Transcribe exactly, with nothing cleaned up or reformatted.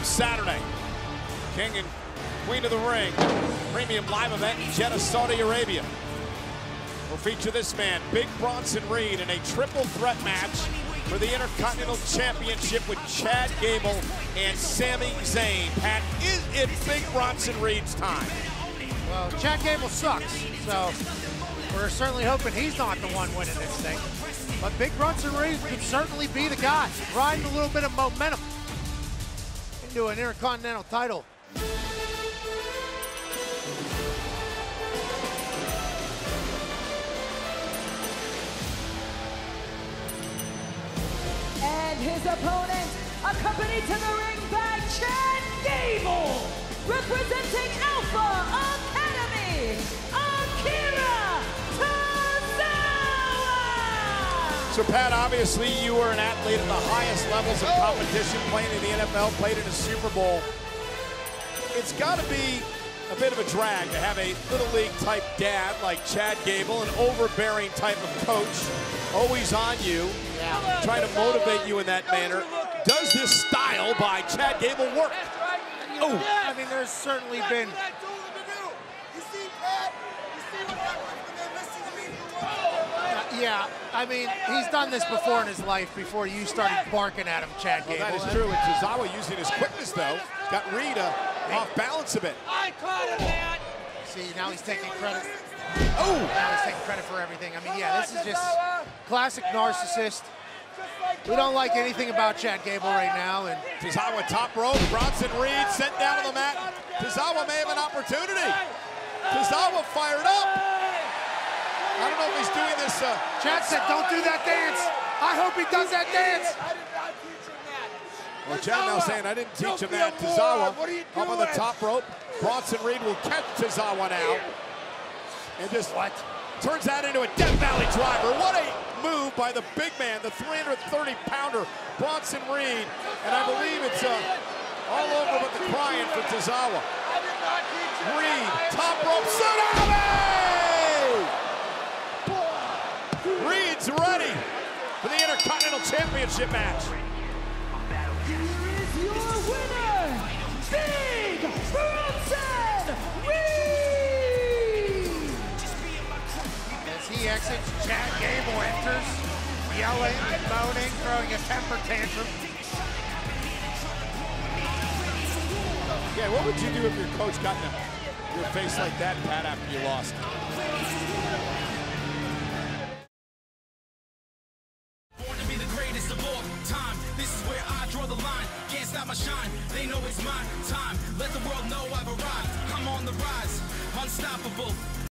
Saturday. King and Queen of the Ring, premium live event in Jeddah, Saudi Arabia. We'll feature this man, Big Bronson Reed, in a triple threat match for the Intercontinental Championship with Chad Gable and Sami Zayn. Pat, is it Big Bronson Reed's time? Well, Chad Gable sucks, so we're certainly hoping he's not the one winning this thing. But Big Bronson Reed could certainly be the guy, riding a little bit of momentum into an Intercontinental title. And his opponent, accompanied to the ring by Chad Gable, representing Alpha Academy, Akira Tozawa! So Pat, obviously you were an athlete at the highest levels of competition, playing in the N F L, played in a Super Bowl. It's got to be a bit of a drag to have a Little League type dad like Chad Gable, an overbearing type of coach, always on you, yeah, trying to motivate you in that manner. Does this style by Chad Gable work? Oh, I mean, there's certainly been. Uh, yeah, I mean, he's done this before in his life, before you started barking at him, Chad Gable. Well, that is true. And Tozawa, using his quickness, though, got Reed uh, off balance a bit. I caught him, man. See, now he's taking credit. Oh! Now he's taking credit for everything. I mean, yeah, this is just classic narcissist. We don't like anything about Chad Gable right now. And Tozawa top rope, Bronson Reed sent down on the mat. Tozawa may have an opportunity. Tozawa fired up. I don't know if he's doing this. Uh, Chad said, don't do that dance. I hope he does that dance. Well, Chad now saying, I didn't teach him that. Tozawa up on the top rope. Bronson Reed will catch Tozawa now. And just what? Turns that into a Death Valley driver. What a move by the big man, the three hundred thirty pounder, Bronson Reed. And I believe it's uh, all over but the crying for Tozawa. Reed, top rope, tsunami! Reed's ready for the Intercontinental Championship match. Here is your winner, Big Bronson Reed! As he exits, Chad Gable enters, yelling and moaning, throwing a temper tantrum. Yeah, what would you do if your coach got in your face like that, Pat, after you lost? Born to be the greatest of all time. This is where I draw the line. Can't stop my shine. They know it's my time. Let the world know I've arrived. I'm on the rise. Unstoppable.